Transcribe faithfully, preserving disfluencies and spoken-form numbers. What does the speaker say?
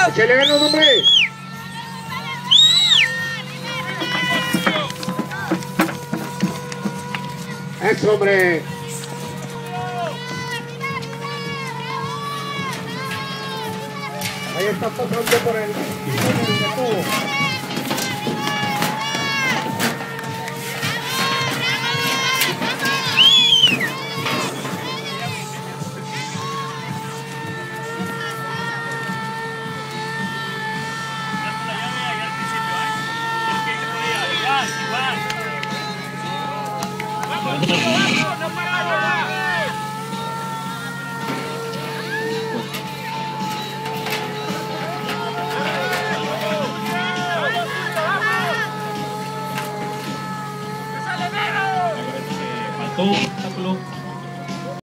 ¡Échale ganas, hombre! ¡Eso, hombre! Ahí está pasando por el... el tubo.